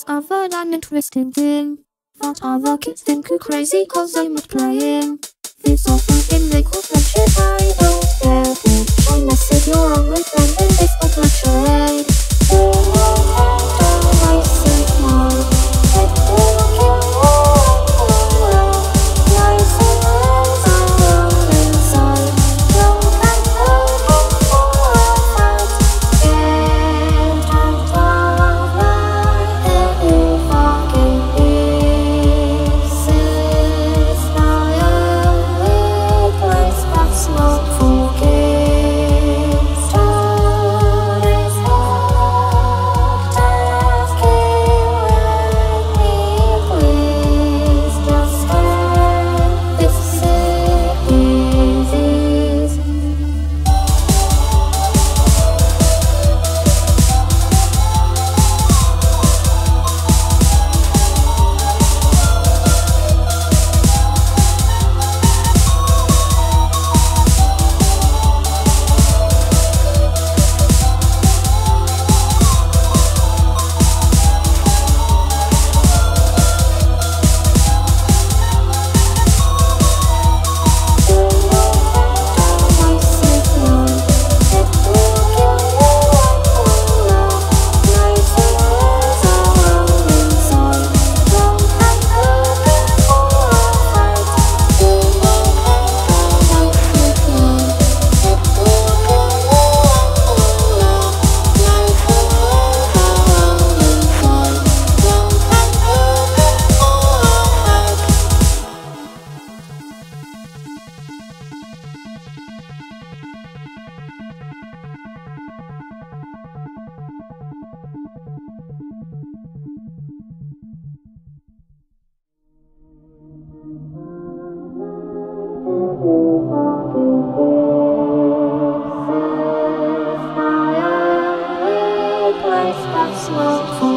discovered an interesting thing, that other kids think you crazy cause I'm not playing. This often in the cool friendship, I don't get it. I message your only friend in this but charade. I said no. It will kill you. Nice and rose are inside. Don't have looking for a fight. Get out of my head, you fucking pieces. My only place that's not for kids. Turn is locked and killing me. Please just end this sick disease. Place that's not for